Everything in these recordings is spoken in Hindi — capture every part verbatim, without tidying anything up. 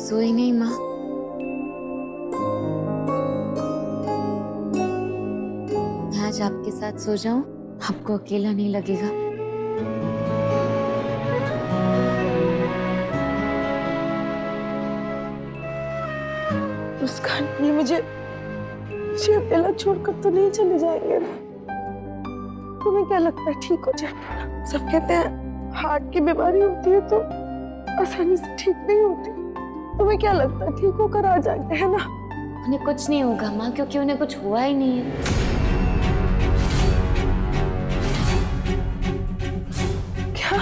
सोई नहीं माँ। मैं आज आपके साथ सो जाऊं, आपको अकेला नहीं लगेगा। मुस्कान, ये मुझे मुझे अकेला छोड़कर तो नहीं चले जाएंगे ना? तुम्हें क्या लगता है ठीक हो जाएगा? सब कहते हैं हार्ट की बीमारी होती है तो आसानी से ठीक नहीं होती। तुम्हें क्या लगता है ठीक होकर आ जाएंगे, है ना? उन्हें कुछ नहीं होगा माँ, क्योंकि उन्हें कुछ हुआ ही नहीं है। क्या?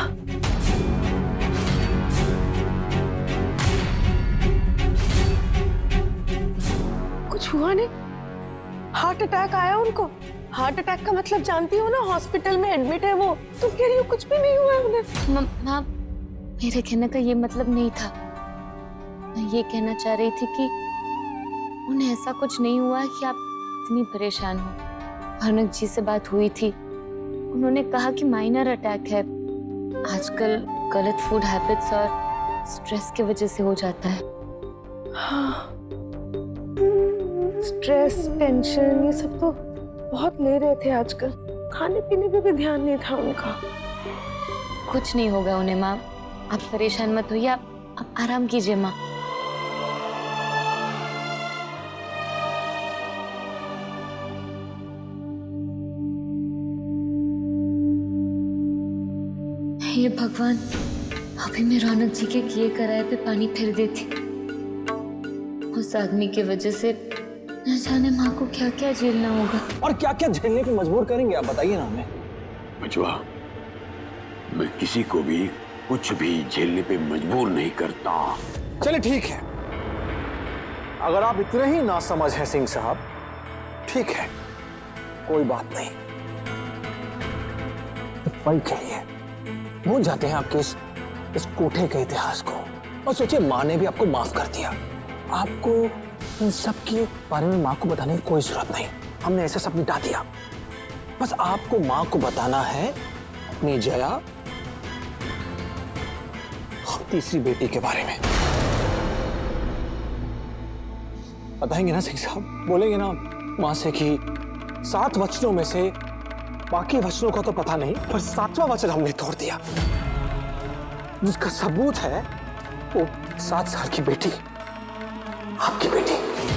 कुछ हुआ नहीं? हार्ट अटैक आया उनको? हार्ट अटैक का मतलब जानती हो ना, हॉस्पिटल में एडमिट है वो। तुम कह रही हो कुछ भी नहीं हुआ है उन्हें? माँ, मेरे कहने का ये मतलब नहीं था। मैं ये कहना चाह रही थी कि उन्हें ऐसा कुछ नहीं हुआ कि आप इतनी परेशान हो। भौनक जी से बात हुई थी, उन्होंने कहा कि माइनर अटैक है। आजकल गलत फूड हैबिट्स और स्ट्रेस की वजह से हो जाता है। हाँ, स्ट्रेस, टेंशन, ये सब तो बहुत ले रहे थे आजकल। खाने पीने पे भी ध्यान नहीं था उनका। कुछ नहीं होगा उन्हें माँ, आप परेशान मत होइए। आप, आप आराम कीजिए माँ। हे भगवान, अभी मैं रौनक जी के किए कराए पे पानी फिर देती। उस आदमी की वजह से न जाने माँ को क्या क्या झेलना होगा। और क्या क्या झेलने पे मजबूर करेंगे आप, बताइए ना हमें। बचवा, मैं किसी को भी कुछ भी झेलने पे मजबूर नहीं करता। चलिए ठीक है, अगर आप इतने ही नासमझ हैं सिंह साहब, ठीक है, कोई बात नहीं। पल के लिए भूल जाते हैं आपके इस, इस कोठे के इतिहास को और सोचिए, माँ ने भी आपको माफ कर दिया। आपको इन सब के बारे में माँ को बताने की कोई जरूरत नहीं। हमने ऐसे सब मिटा दिया। बस आपको माँ को बताना है अपनी जया और तीसरी बेटी के बारे में। बताएंगे ना सिंह साहब? बोलेंगे ना माँ से कि सात वचनों में से बाकी वचनों का तो पता नहीं, पर सातवां वचन हमने तोड़ दिया, जिसका सबूत है वो सात साल की बेटी, आपकी बेटी।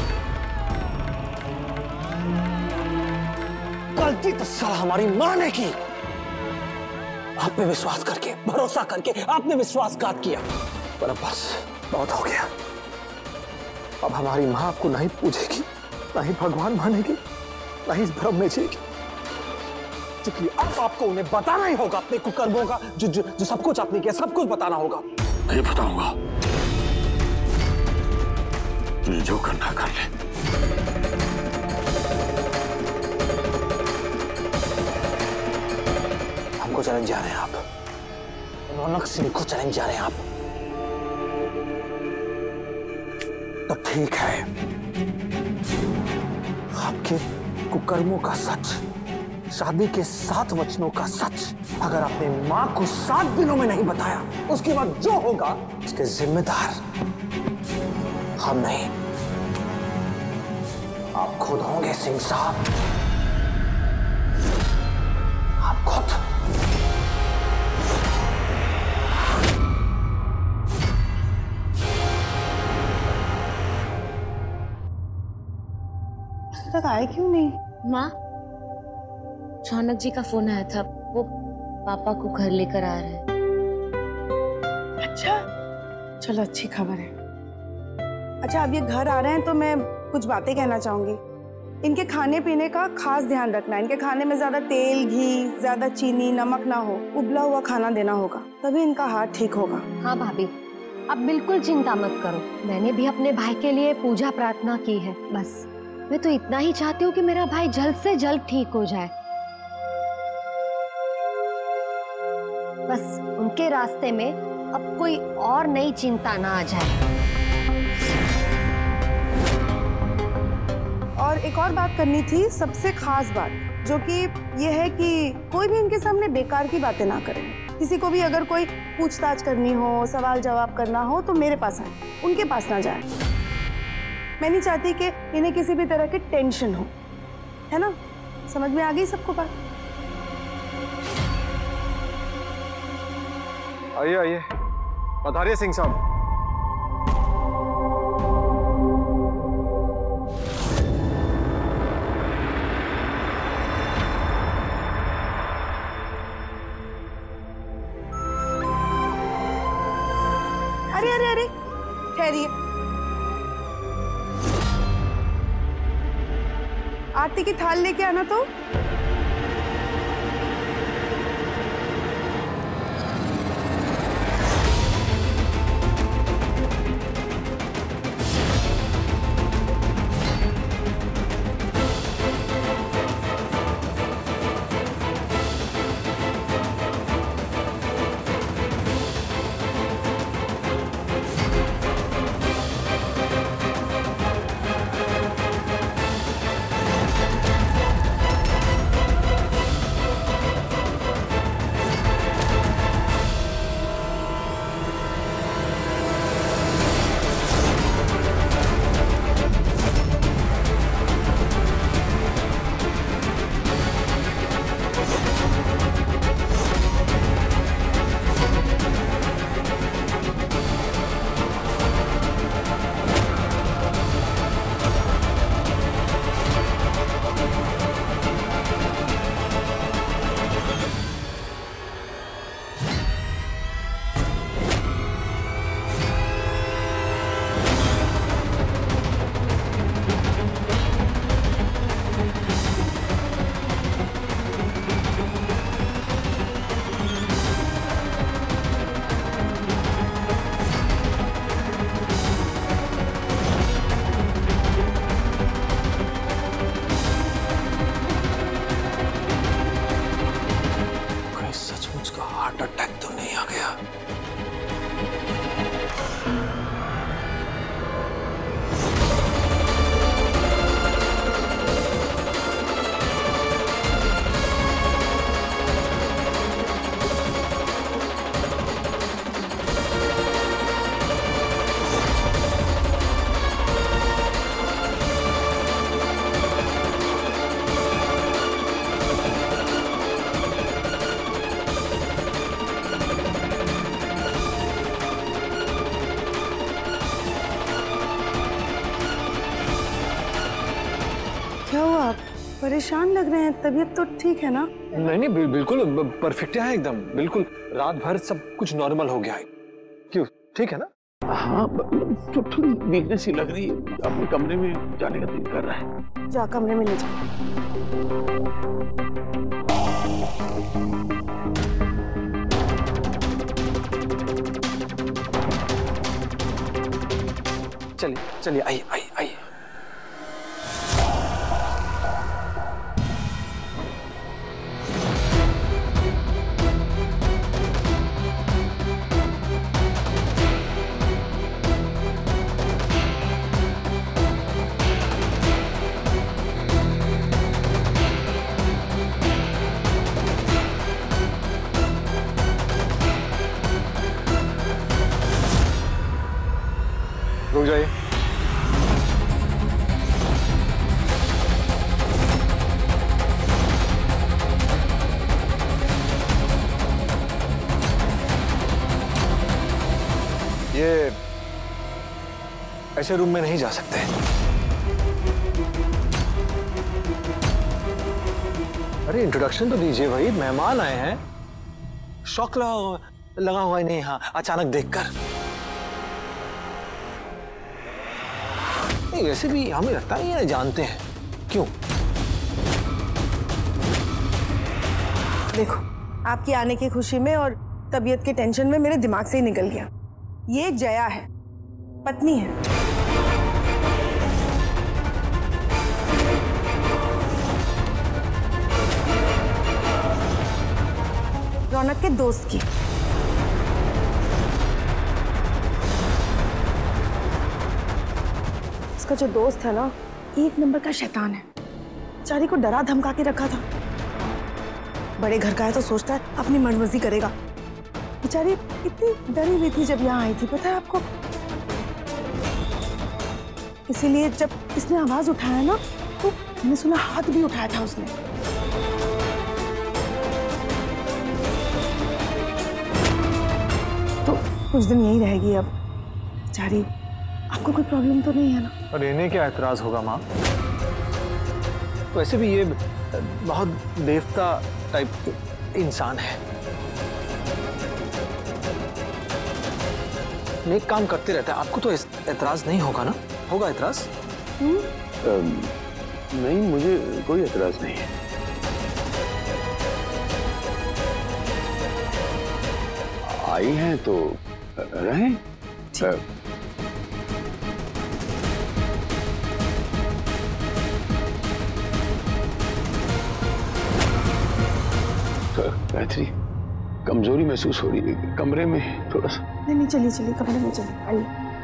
गलती तो साला हमारी मां ने की। आप पे विश्वास करके, भरोसा करके आपने विश्वासघात किया। पर अब बस बहुत हो गया। अब हमारी मां आपको नहीं पूजेगी, ना ही भगवान मानेगी, ना ही इस भ्रम में जिएगी। क्योंकि अब आपको उन्हें बताना ही होगा अपने कुकर्मों का, जो जो, जो सब कुछ आपने किया, सब कुछ बताना होगा। नहीं बताऊंगा, तुझे जो करना कर ले। हमको चैलेंज जा रहे हैं आप, रौनक सिंह को चैलेंज जा रहे हैं आप। तो ठीक है, आपके कुकर्मों का सच, शादी के सात वचनों का सच अगर आपने मां को सात दिनों में नहीं बताया, उसके बाद जो होगा उसके जिम्मेदार हम नहीं, आप खुद होंगे सिंह साहब। आप खुद। अभी तक आए क्यों नहीं? माँ, रौनक जी का फोन आया था, वो पापा को घर लेकर आ रहे हैं। अच्छा, चलो अच्छी खबर है। अच्छा, अब ये घर आ रहे हैं तो मैं कुछ बातें कहना चाहूंगी। इनके खाने पीने का खास ध्यान रखना। इनके खाने में ज्यादा तेल, घी, ज्यादा चीनी, नमक ना हो। उबला हुआ खाना देना होगा, तभी इनका हार्ट ठीक होगा। हाँ भाभी, आप बिल्कुल चिंता मत करो। मैंने भी अपने भाई के लिए पूजा प्रार्थना की है। बस मैं तो इतना ही चाहती हूँ कि मेरा भाई जल्द से जल्द ठीक हो जाए। बस उनके रास्ते में अब कोई और नई चिंता ना आ जाए। और एक और बात करनी थी, सबसे खास बात, जो कि ये है कि कोई भी इनके सामने बेकार की बातें ना करे। किसी को भी अगर कोई पूछताछ करनी हो, सवाल जवाब करना हो तो मेरे पास आए, उनके पास ना जाए। मैं नहीं चाहती कि इन्हें किसी भी तरह की टेंशन हो, है ना? समझ में आ गई सबको बात? आइए आइए, पधारिए सिंह साहब। अरे अरे अरे, ठहरिए। आरती की थाल लेके आना तो। हार्ट अटैक तो नहीं आ गया? क्या हुआ? परेशान लग रहे हैं, तबीयत तो ठीक है ना? नहीं नहीं बिल, बिल्कुल परफेक्ट है एकदम, बिल्कुल रात भर सब कुछ नॉर्मल हो गया है। क्यों, ठीक है ना? हाँ, तो थोड़ी वीकनेस ही लग रही है। अपने कमरे में जाने का दिल कर रहा है। जा कमरे में ले जा। चलिए चलिए, आइए आइए आइए। रुक जाइए। ये ऐसे रूम में नहीं जा सकते। अरे इंट्रोडक्शन तो दीजिए भाई, मेहमान आए हैं। शौक लगा लगा हुआ ही नहीं यहाँ अचानक देखकर। नहीं, वैसे भी हमें लगता है ये जानते हैं। क्यों? देखो, आपकी आने की खुशी में और तबीयत के टेंशन में मेरे दिमाग से ही निकल गया। ये जया है, पत्नी है। रौनक के दोस्त की। उसका जो दोस्त है ना, एक नंबर का शैतान है। बेचारी को डरा धमका के रखा था। बड़े घर का है तो सोचता है अपनी मनमर्जी करेगा, बेचारी इतनी डरी हुई थी जब यहाँ आई थी, पता है आपको? इसीलिए जब इसने आवाज उठाया ना तो मैंने सुना हाथ भी उठाया था उसने। तो कुछ दिन यही रहेगी अब बेचारी। आपको कोई प्रॉब्लम तो नहीं है ना? और इन्हें क्या एतराज होगा माँ? वैसे भी ये बहुत देवता टाइप इंसान है। नेक काम करते रहता है, आपको तो एतराज नहीं होगा ना? होगा एतराज? नहीं, मुझे कोई एतराज नहीं है। आई हैं तो रहें। गायत्री, कमजोरी महसूस हो रही है, कमरे में थोड़ा सा। नहीं नहीं, चलिए चलिए कमरे में चलिए, आइए।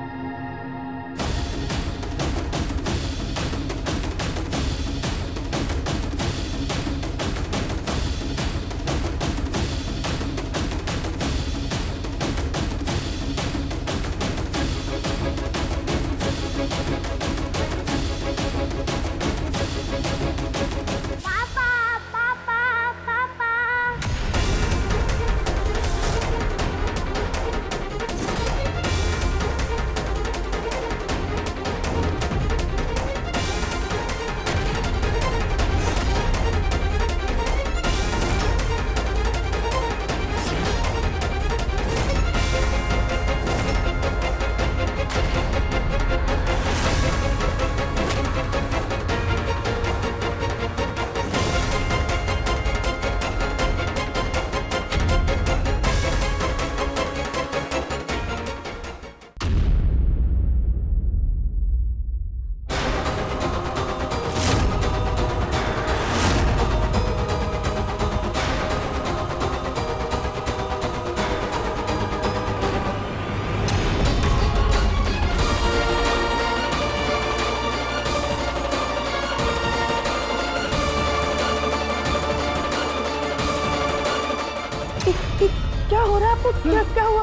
क्या हो रहा है आपको? क्या क्या हुआ?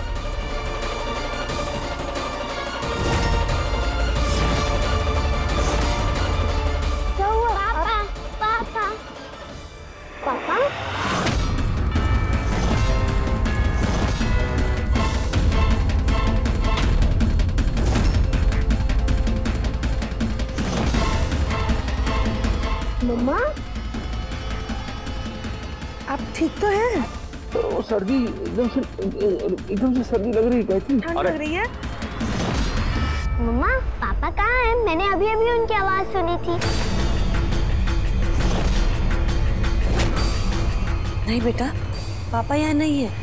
क्या हुआ? पापा, पापा, पापा। मम्मा, आप ठीक तो हैं? तो सर्दी एकदम से एकदम से सर्दी लग रही है। कहती ठंड लग रही है? मम्मा, पापा कहाँ हैं? मैंने अभी अभी उनकी आवाज सुनी थी। नहीं बेटा, पापा यहाँ नहीं है।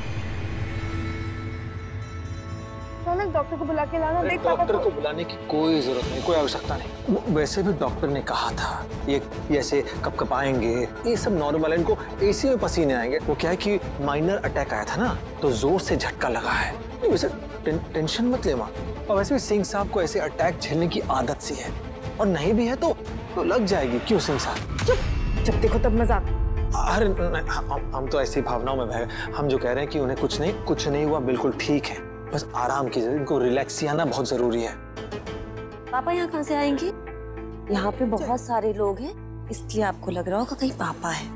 डॉक्टर को बुला के लाना। देख डॉक्टर को बुलाने की कोई जरूरत नहीं, कोई आवश्यकता नहीं। वैसे भी डॉक्टर ने कहा था ये ऐसे कपकपाएंगे, ये सब नॉर्मल है, इनको एसी में पसीने आएंगे। वो क्या है कि माइनर अटैक आया था ना, तो जोर से झटका लगा है। वैसे टें, टेंशन मत ले माँ। और वैसे भी सिंह साहब को ऐसे अटैक झेलने की आदत सी है, और नहीं भी है तो, तो लग जाएगी। क्यों सिंह साहब? चुप, जब देखो तब मजाक। अरे हम, हम तो ऐसी भावनाओं में बह गए। हम जो कह रहे हैं कि उन्हें कुछ नहीं कुछ नहीं हुआ, बिल्कुल ठीक है। बस आराम कीजिए, इनको रिलैक्स आना बहुत जरूरी है। पापा यहाँ कहाँ से आएंगे? यहाँ पे बहुत सारे लोग हैं, इसलिए आपको लग रहा होगा कहीं पापा है।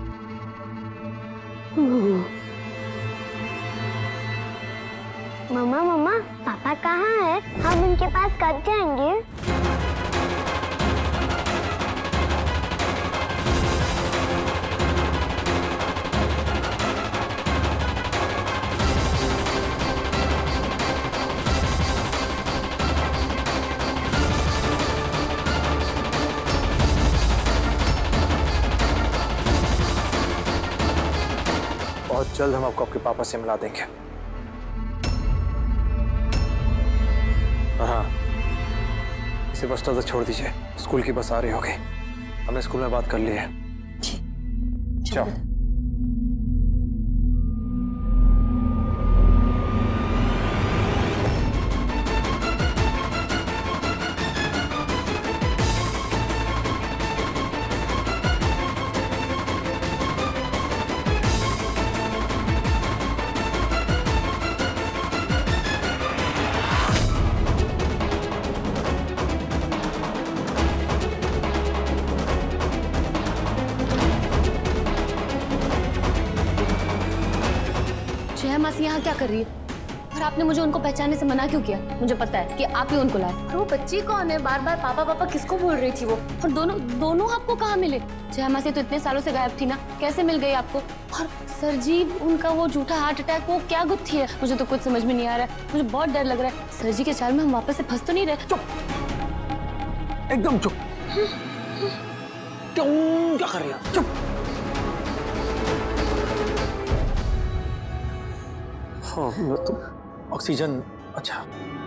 मम्मा, मम्मा, पापा कहाँ है? हम उनके पास कब जाएंगे? बहुत जल्द हम आपको आपके पापा से मिला देंगे। हाँ, इसे बस स्टॉप तक छोड़ दीजिए, स्कूल की बस आ रही होगी। हमने स्कूल में बात कर ली है। जाओ। यहाँ क्या कर रही है? और आपने मुझे उनको पहचानने से मना क्यों किया? मुझे पता है कि आप ही उनको लाए। और वो बच्ची कौन है? बार बार पापा पापा किसको बोल रही थी वो? और दोनों दोनों आपको कहाँ मिले? जया मासी तो इतने सालों से गायब थी ना, कैसे मिल गई आपको? और सरजीव, उनका वो झूठा हार्ट अटैक, वो क्या गुत्थी है? मुझे तो कुछ समझ में नहीं आ रहा है। मुझे बहुत डर लग रहा है। सरजी के चाल में हम वापस से फंस तो नहीं रहे? चुप, एकदम चुप। क्यों, क्या कर रही है? चुप। हाँ, तो ऑक्सीजन, अच्छा।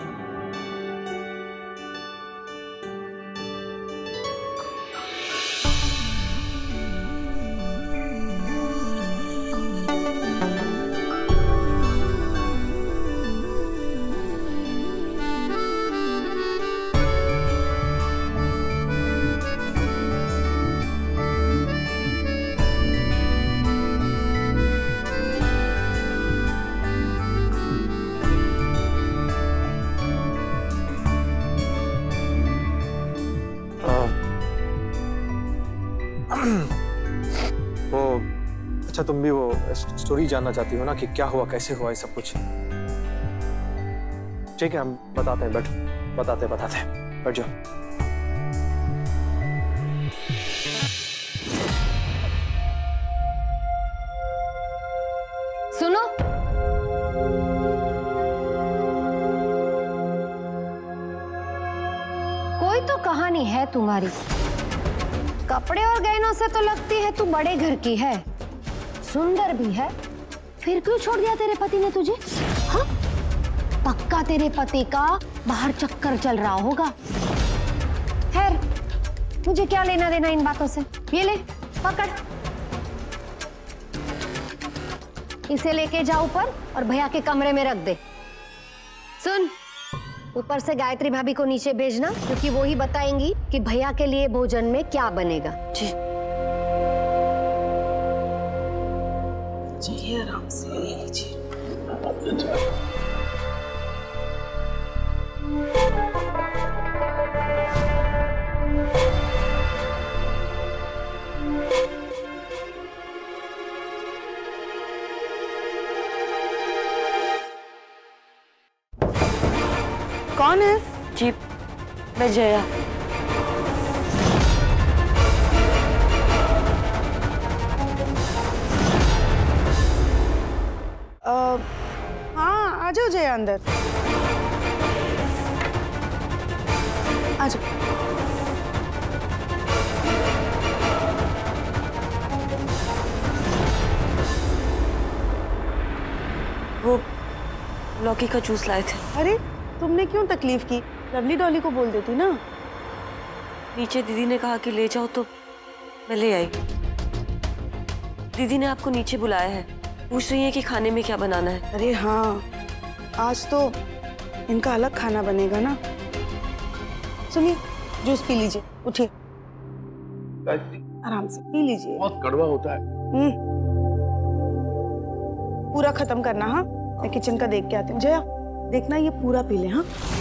वो अच्छा, तुम भी वो स्टोरी जानना चाहती हो ना कि क्या हुआ, कैसे हुआ, ये सब कुछ? ठीक है, हम बताते हैं, बैठ बताते बताते हैं, बैठ जाओ। सुनो, कोई तो कहानी है तुम्हारी। कपड़े और गहनों से तो लगती है तू बड़े घर की है, सुंदर भी है, फिर क्यों छोड़ दिया तेरे पति ने तुझे? हाँ, पक्का तेरे पति का बाहर चक्कर चल रहा होगा। खैर, मुझे क्या लेना देना इन बातों से। ये ले, पकड़, इसे लेके जा ऊपर और भैया के कमरे में रख दे। सुन, ऊपर से गायत्री भाभी को नीचे भेजना, क्योंकि वो ही बताएंगी कि भैया के लिए भोजन में क्या बनेगा। जी जी, आराम से लीजिए। कौन है? जी, मैं जया। आ, हाँ, आ जाओ जया अंदर। आ जाओ। वो लौकी का जूस लाए थे। अरे, तुमने क्यों तकलीफ की? लवली डॉली को बोल देती ना। नीचे दीदी ने कहा कि ले जाओ तो मैं ले आई। दीदी ने आपको नीचे बुलाया है, पूछ रही है कि खाने में क्या बनाना है। अरे हाँ, आज तो इनका अलग खाना बनेगा ना। सुनिए, जूस पी लीजिए, उठिए, आराम से पी लीजिए। बहुत कड़वा होता है। हम्म, पूरा खत्म करना। हाँ, मैं किचन का देख के आती हूँ। जया, देखना ये पूरा पी ले। हाँ।